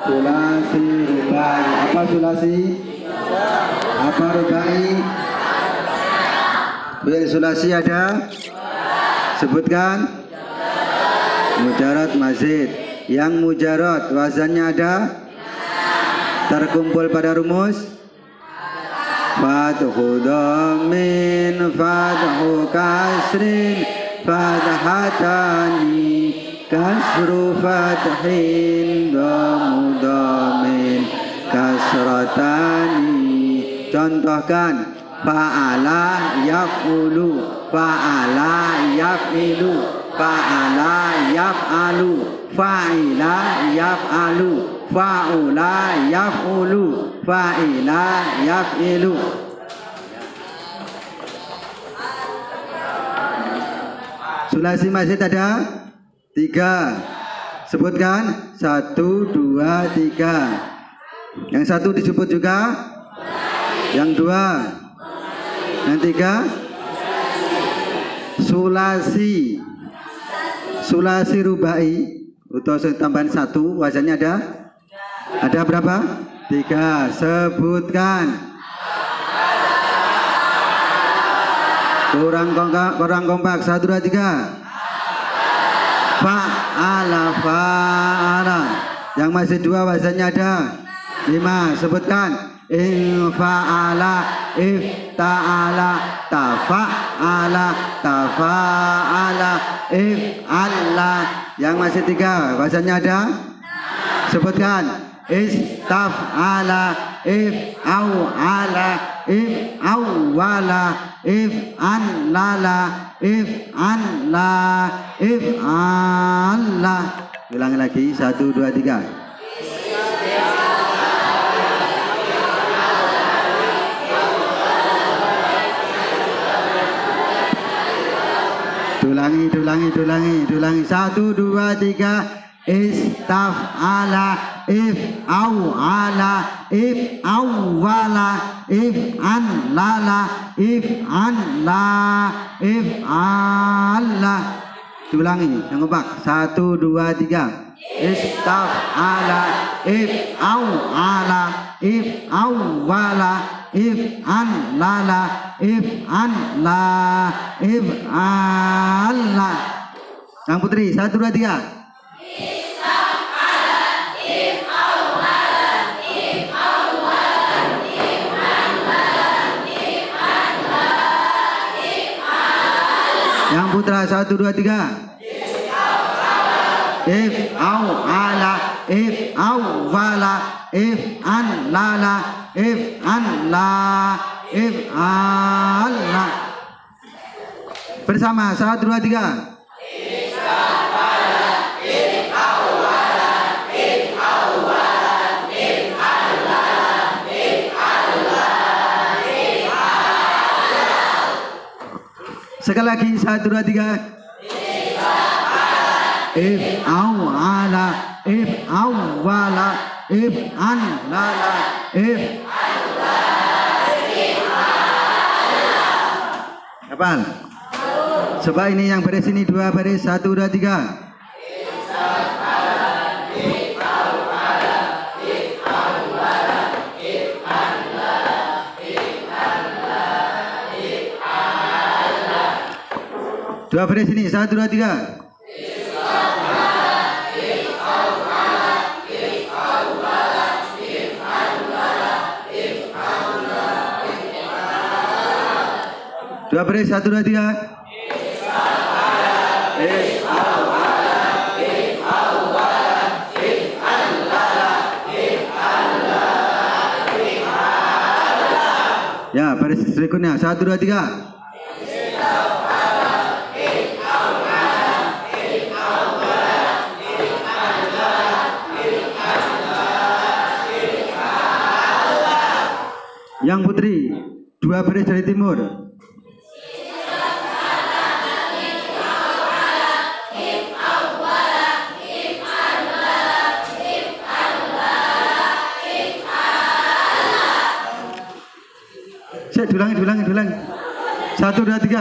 Sulasi rubai. Apa sulasi? Apa rubai? Fi'il sulasi ada? Sebutkan. Mujarad mazid. Yang mujarad wazannya ada? Terkumpul pada rumus fathu dhamin, fathu kasrin, fathatani, kasru fathin, dhamu dhamin, kasratani. Contohkan. Fa'ala yaf'ulu, fa'ala yaf'ilu, fa'ala yaf'alu, fa'ila yaf'alu, fa'ula yaf'ulu, fa'ila yaf'ilu. Sulasi mazid ada 3. Sebutkan 1, 2, 3. Yang 1 disebut juga. Yang 2. Yang 3. Sulasi. Sulasi rubai. Atau tambahan 1. Wazannya ada? Ada berapa? 3. Sebutkan. Kurang kompak. 1, 2, 3. Fa'ala, fa'ala. Yang masih 2 wazannya ada 5. Sebutkan. Infa'ala, ifta'ala, tafa'ala, tafa'ala, if'ala. Yang masih 3 wazannya ada? Sebutkan. Istaf'ala, if'au'ala, if'auwala, if'anlala, if'anla, if'ala. Ulangi lagi. 1, 2, 3. Dulangi. 1, 2, 3. Istaf'ala, if'au'ala, if'auwala, if'anlala, if'anla, if'ala. Dulangi, yang kompak. 1, 2, 3. Istaf'ala, if'au'ala, if'auwala, if'anlala, if'anla, if'ala. Yang putri. 1, 2, 3. Istaf'ala, if'au'ala, if'auwala, if'anlala, if'anla, if'ala. Yang putra. 1, 2, 3. If'au'ala, if'auwala, if'anlala, if'anla, if'ala. Bersama. 1, 2, 3. Istaf'ala, if'au'ala, if'auwala, if'anlala, if'anla, if'ala. Sekali lagi. 1, 2, 3. If'au'ala, if'auwala, if'anlala, if'anla, if'ala. Hafal. Coba ini yang baris ini 2 baris. 1, 2, 3. Dua baris ini. 1, 2, 3. Dua baris. 1, 2, 3. Ya, baris berikutnya. 1, 2, 3. Yang putri. 2 baris dari timur. Saya ulangi. 1, 2, 3.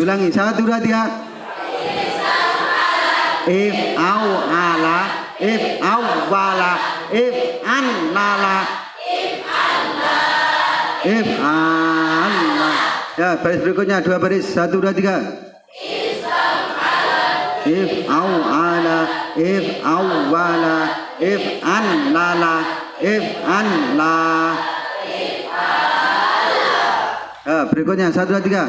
Ulangi 1 2 3. If au ala, if au wala, if an lala, if an la. Ya, baris berikutnya 2 baris 1 2 3. If au ala, if au wala, if an lala, if an la. Ya, berikutnya 1 2 3.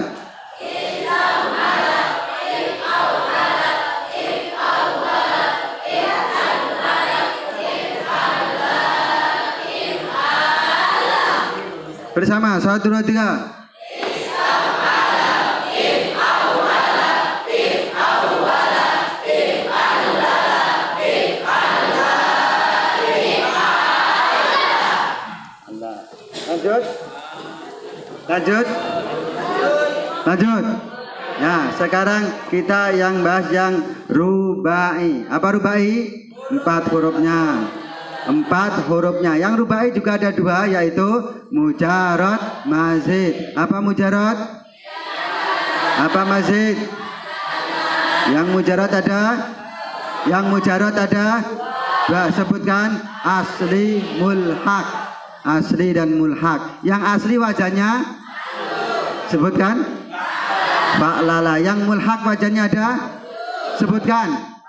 Bersama 1 2 3. Lanjut. Ya, sekarang kita yang bahas yang rubai. Apa rubai? 4 hurufnya. 4 hurufnya. Yang rubai juga ada 2, yaitu mujarad, mazid. Apa mujarad? Apa mazid? Yang mujarad ada? Yang mujarad ada? 2. Sebutkan asli, mulhaq. Asli dan mulhaq. Yang asli wajahnya? Sebutkan. Fa'lala. Yang mulhaq wajahnya ada? Sebutkan.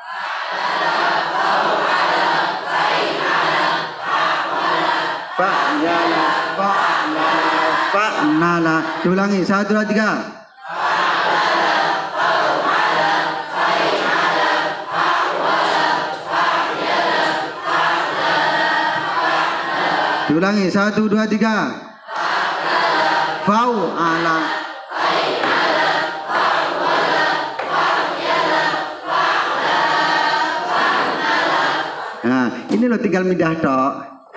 Fa'yala, fa'lala, fa'nala. Diulangi 1 2 3. Diulangi 1 2 3. Fa'ala. Nah, ini lo tinggal mindah tok.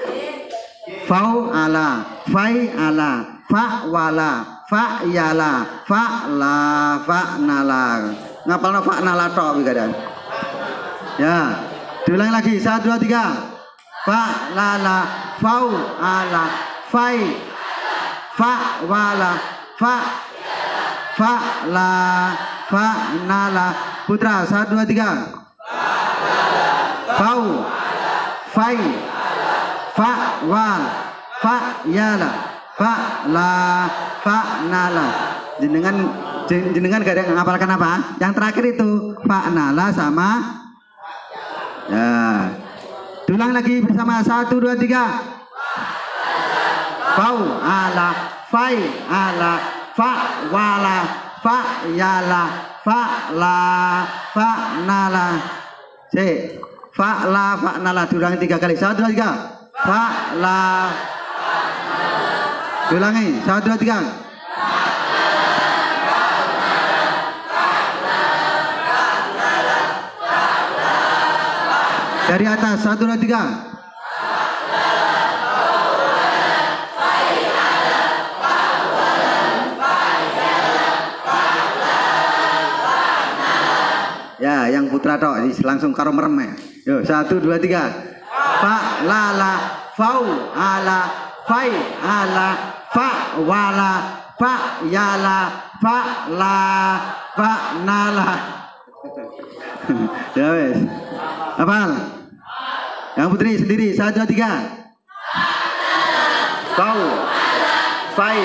Fa'ala, fa'ala, fa'wala, fa'yala, fa'la, fa'nala. Ngapalno fa'nala tok iki kadang. Ya. Diulangi lagi 1 2 3. Fa'lala, fa'ala, fa'wala, fa'la, fa'nala. Putra 1 2 3. Fa'wal, fa'yala, fa'la, fa'nala. Jenengan gak ada yang ngapalkan apa? Yang terakhir itu fa'nala sama. Ya. Diulang lagi bersama 1 2 3. Fa'ala, fa'ala, fa'wala, fa'yala, fa'la, fa'nala. Fa'la, fa'nala. Diulangi 3 kali. 1 2 3. Fa'la. Diulangi 1 2 3. Dari atas 1 2 3. Ya, yang putra tok langsung karo merem ya. Yo, 1 2 3. Fa'lala, fa'ala, fa'ala, fa'wala, fa'yala, fa'la, fa'nala. Ya wes. Hafal? Yang putri sendiri 1 2 3. Fa'u, fa'i.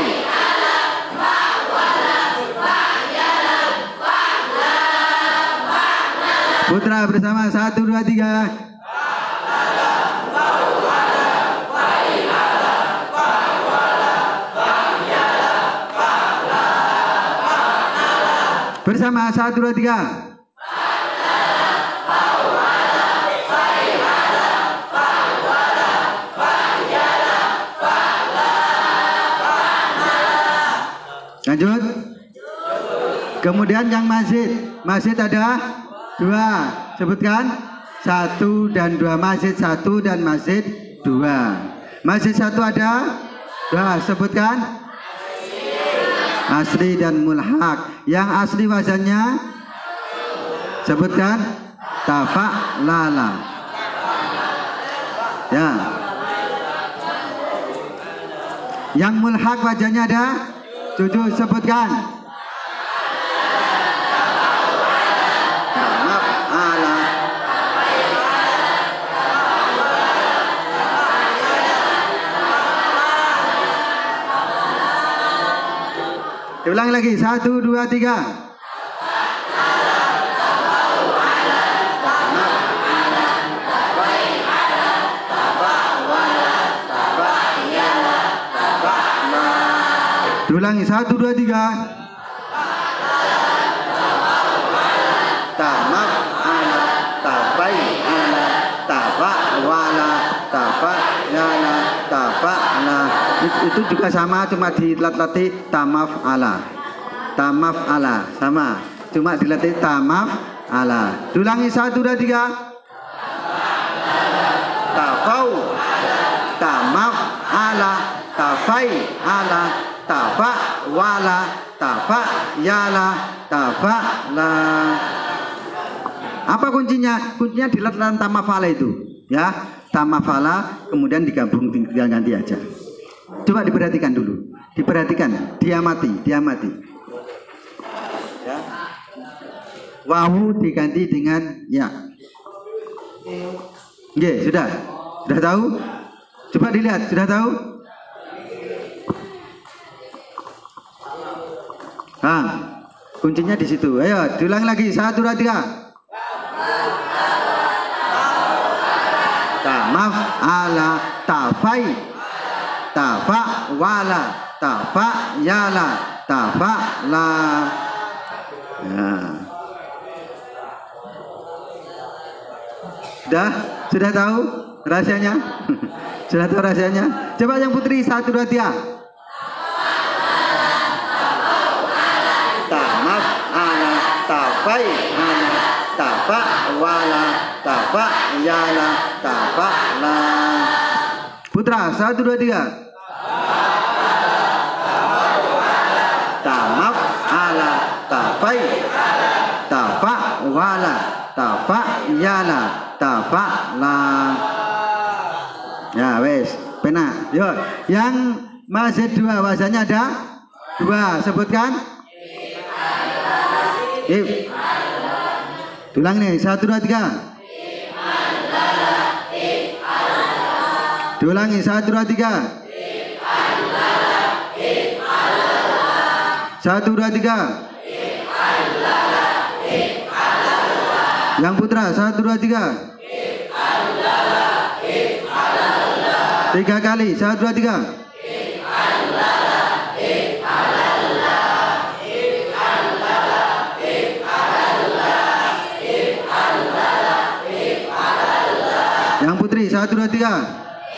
Putra bersama 1 2 3. Bersama 1 2 3. Lanjut. Kemudian yang masjid ada 2. Sebutkan 1 dan 2. Masjid 1 dan masjid 2. Masjid 1 ada 2. Sebutkan asli dan mulhaq. Yang asli wazannya sebutkan tafa'lala. Ya. Yang mulhaq wazannya ada 7. Sebutkan Diulang lagi. 1, 2, 3. Diulangi. 1, 2, 3. Tamaf ala tabai ala tafa wala tafa yala tafa la. Itu juga sama, cuma dilatih tamaf ala sama, cuma dilatih tamaf ala. Diulangi. 1, 2, 3. Tafau tamaf ala tafai ala tafa wala tafa yala tafa la. Apa kuncinya? Kuncinya di latihan tamafala itu, ya. Tamafala kemudian digabung, tinggal ganti aja. Coba diperhatikan dulu, diperhatikan, diamati. Ya. Wawu diganti dengan ya. Oke, sudah tahu? Coba dilihat, sudah tahu? Nah, kuncinya di situ. Ayo, diulang lagi. 1, 2, 3. Tamaf ala tafai tafa wala tafa yala tafa la. Ya. Sudah tahu rahasianya? Sudah tahu rahasianya? Coba yang putri. 1, 2, 3. Tamaf ala tafai ala tafa wala tafa yala tafa la. Putra. 1, 2, 3. Tamaf ala tafai tafa wala tafa yala tafa la. Ya wes, pena. Yuk, yang masih 2 bahasanya ada 2. Sebutkan. If. Tulang nih. 1, 2, 3. Diulangi. 1, 2, 3. 1, 2, 3. Yang putra. 1, 2, 3. 3 kali. 1, 2, 3. Yang putri. 1, 2, 3.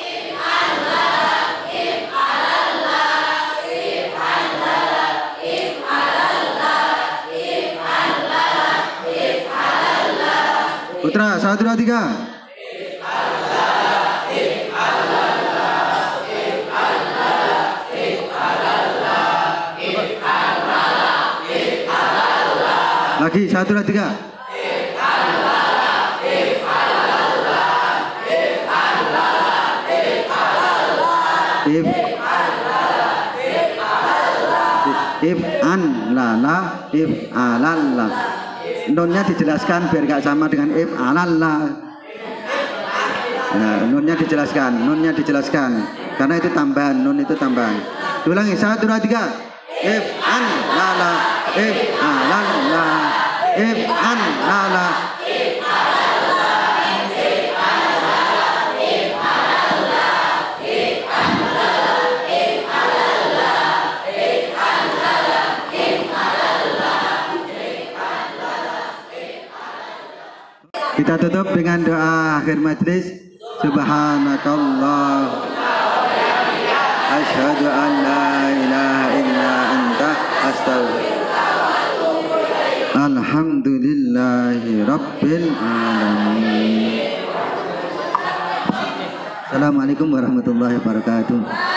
Putra. 1, 2, 3. Lagi. 1, 2, 3. If an lala if alalla. Nunnya dijelaskan biar gak sama dengan if alalla. Nah, nunnya dijelaskan karena itu tambahan, nun itu tambahan. Ulangi. 1, 2, 3. If an lala if alalla if an lala. Kita tutup dengan doa akhir majlis. Subhanakallah, asyhadu an la ilaha illa anta, astaghfiruka. Alhamdulillahi rabbil alamin. Assalamualaikum warahmatullahi wabarakatuh.